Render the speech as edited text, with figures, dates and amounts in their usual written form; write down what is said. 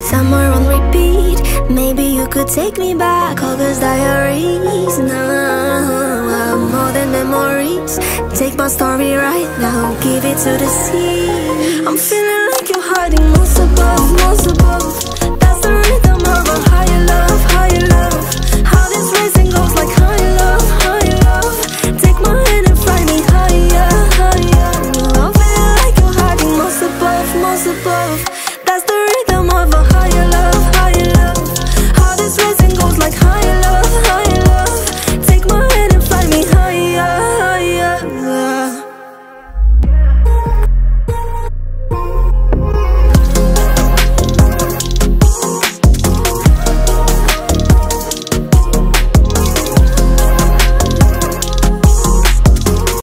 somewhere on repeat. Maybe you could take me back, all those diaries. Now I'm more than memories. Take my story right now, give it to the sea. I'm feeling like you're hiding